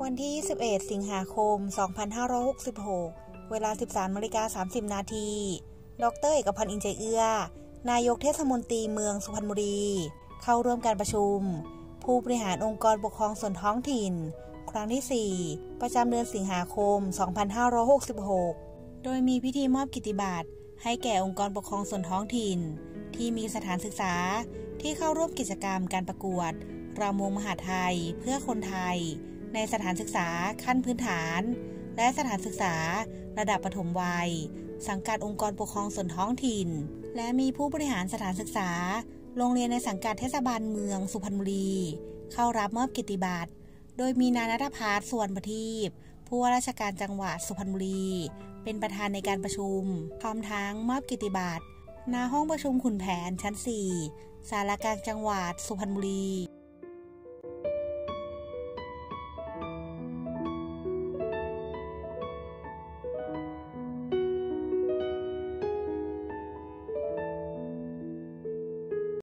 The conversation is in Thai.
วันที่21สิงหาคม 2566 เวลา 13:30 นาที ดร.เอกพันธ์ อินใจเอื้อ นายกเทศมนตรีเมืองสุพรรณบุรี เข้าร่วมการประชุมผู้บริหารองค์กรปกครองส่วนท้องถิ่น ครั้งที่ 4 ประจำเดือนสิงหาคม 2566 โดยมีพิธีมอบกิตติบัตรให้แก่องค์กรปกครองส่วนท้องถิ่นที่มีสถานศึกษาที่เข้าร่วมกิจกรรมการประกวดรำวงมหาไทยเพื่อคนไทยในสถานศึกษาขั้นพื้นฐานและสถานศึกษาระดับประถมวัยสังกัดองค์กรปกครองส่วนท้องถิ่นและมีผู้บริหารสถานศึกษาโรงเรียนในสังกัดเทศบาลเมืองสุพรรณบุรีเข้ารับมอบกิตติบัตรโดยมีนายณัฐภัส สุวรรณประทีปผู้ว่าราชการจังหวัดสุพรรณบุรีเป็นประธานในการประชุมพร้อมทั้งมอบกิตติบัตรณห้องประชุมขุนแผนชั้น 4 ศาลากลางจังหวัดสุพรรณบุรี